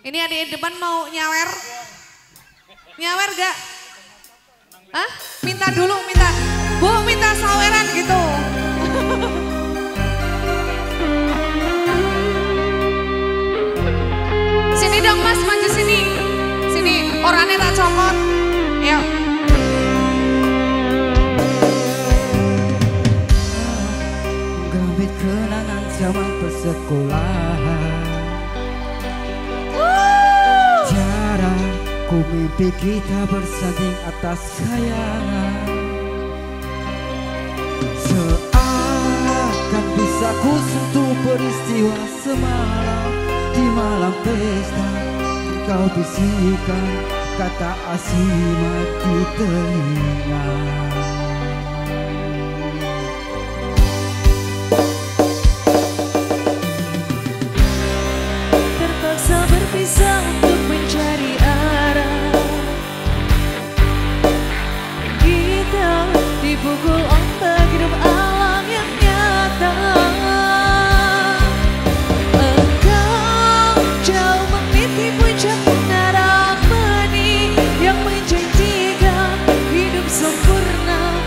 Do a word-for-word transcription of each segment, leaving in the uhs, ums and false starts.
Ini ada di depan mau nyawer. Nyawer gak? Hah? Minta dulu, minta. Bu, minta saweran gitu. Sini dong Mas, maju sini. Sini, orangnya tak copot. Ya. Gambit kenangan zaman persekolahan. Cara ku mimpi kita bersanding atas khayalan. Seakan bisa ku sentuh peristiwa semalam. Di malam pesta kau bisikan kata asimat di telinga. Terpaksa berpisah untuk mencari arah. Kita dipukul ombak hidup alam yang nyata. Engkau jauh meniti puncak menara benih yang menjanjikan hidup sempurna.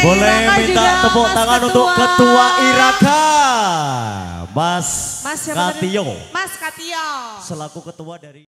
Boleh Iraka minta juga, tepuk Mas tangan Ketua. untuk Ketua Iraka, Mas, Mas siapa tadi? Katio. Mas Katio. Selaku ketua dari